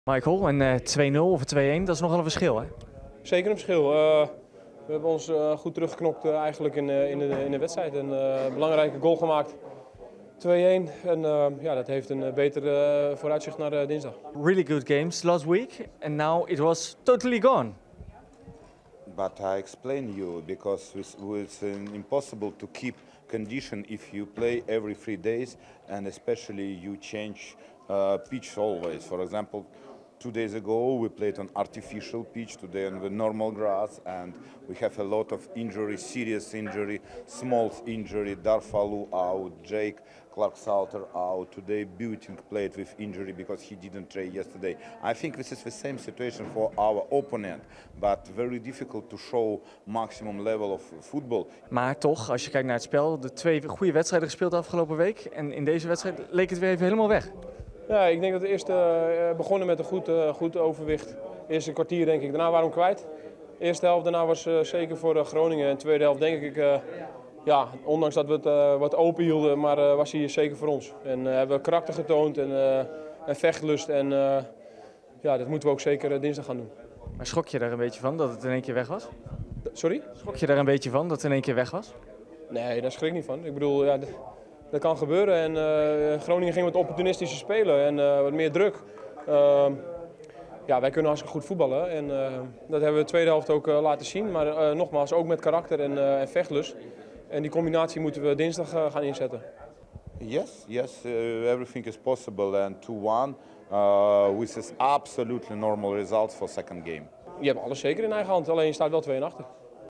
Michael, en 2-0 of 2-1, dat is nogal een verschil, hè? Zeker een verschil. We hebben ons goed teruggeknokt eigenlijk in de wedstrijd. Een belangrijke goal gemaakt. 2-1 en ja, dat heeft een betere vooruitzicht naar dinsdag. Really good games last week, and now it was totally gone. But I explain you because it's impossible to keep condition if you play every 3 days and especially you change pitch always. For example, 2 days ago we played on artificial pitch, today on the normal grass, and we have a lot of injury, serious injury, small injury, Darfalu out, Jake Clark-Salter out, today Buting played with injury because he didn't train yesterday. I think this is the same situation for our opponent, but very difficult to show maximum level of football. Maar toch, als je kijkt naar het spel, de 2 goede wedstrijden gespeeld de afgelopen week. En in deze wedstrijd leek het weer even helemaal weg. Ja, ik denk dat de eerste begonnen met een goed overwicht. Eerste kwartier denk ik, daarna waren we hem kwijt. Eerste helft daarna was zeker voor Groningen. En tweede helft denk ik, ja, ondanks dat we het wat open hielden, maar was hij zeker voor ons. En hebben we karakter getoond en vechtlust. En ja, dat moeten we ook zeker dinsdag gaan doen. Maar schrok je daar een beetje van dat het in één keer weg was? Sorry? Schrok je daar een beetje van dat het in één keer weg was? Nee, daar schrik ik niet van. Ik bedoel, ja, dat kan gebeuren. En Groningen ging wat opportunistischer spelen en wat meer druk. Ja, wij kunnen hartstikke goed voetballen en dat hebben we de tweede helft ook laten zien. Maar nogmaals, ook met karakter en vechtlust. En die combinatie moeten we dinsdag gaan inzetten. Yes, everything is possible and 2-1, which is absolutely normal result for second game. Je hebt alles zeker in eigen hand, alleen je staat wel 2 en achter.